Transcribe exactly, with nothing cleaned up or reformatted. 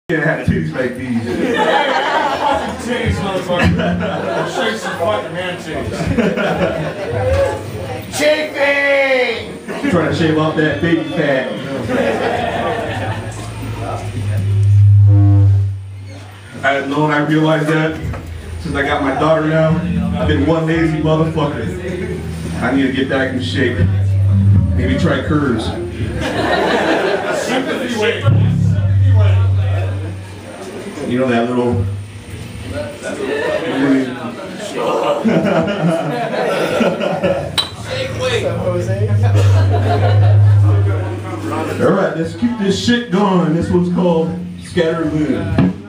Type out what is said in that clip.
Can't have titties like these. Fucking titties, motherfucker. I'll show you some fucking man titties. Chicken! Trying to shave off that baby fat. I had known I realized that since I got my daughter now. I've been one lazy motherfucker. I need to get back in shape. Maybe try curves. Sympathy weight. You know that little. All right, let's keep this shit going. This one's called Scatterloon.